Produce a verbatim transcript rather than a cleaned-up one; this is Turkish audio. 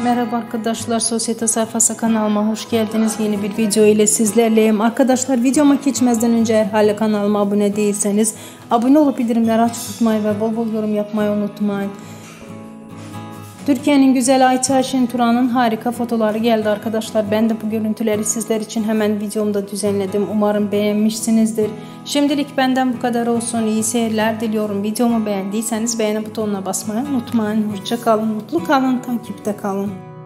Merhaba arkadaşlar, Sosyete Sayfası kanalıma hoş geldiniz. Yeni bir video ile sizlerleyim. Arkadaşlar, videoma geçmezden önce eğer hala kanalıma abone değilseniz abone olup bildirimleri açık tutmayı ve bol bol yorum yapmayı unutmayın. Türkiye'nin güzel Ayça Şenturan'ın harika fotoları geldi arkadaşlar. Ben de bu görüntüleri sizler için hemen videomda düzenledim. Umarım beğenmişsinizdir. Şimdilik benden bu kadar olsun. İyi seyirler diliyorum. Videomu beğendiyseniz beğeni butonuna basmayı unutmayın. Hoşça kalın, mutlu kalın, takipte kalın.